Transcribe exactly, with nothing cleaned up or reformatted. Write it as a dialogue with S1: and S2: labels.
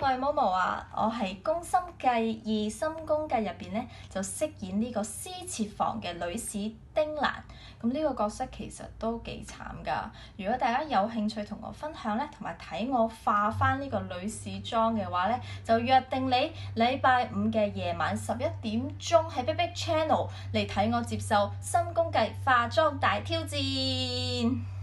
S1: 我係 Momo 啊，我係《宮心計二深宮計》入邊咧就飾演呢個私設房嘅女士丁蘭。咁呢個角色其實都幾慘㗎。如果大家有興趣同我分享咧，同埋睇我化翻呢個女士裝嘅話咧，就約定你禮拜五嘅夜晚十一點鐘喺 Big Big Channel 嚟睇我接受深宮計化妝大挑戰。